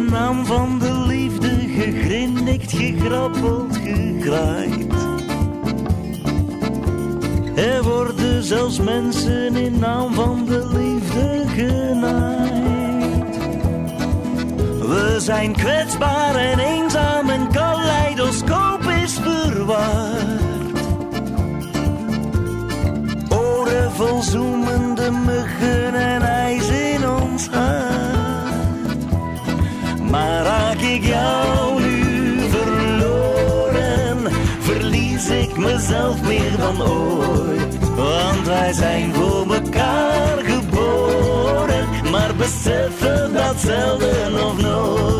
naam van de liefde, gegrinnikt, gegrappeld, gegraaid. Er worden zelfs mensen in naam van de liefde genaaid. We zijn kwetsbaar en eenzaam, een kaleidoscoop is verwaard. Oren vol zoemende muggen en ijs in ons haar. Maar raak ik jou nu verloren, verlies ik mezelf meer dan ooit. Want wij zijn voor elkaar geboren, maar beseffen dat zelden of nooit.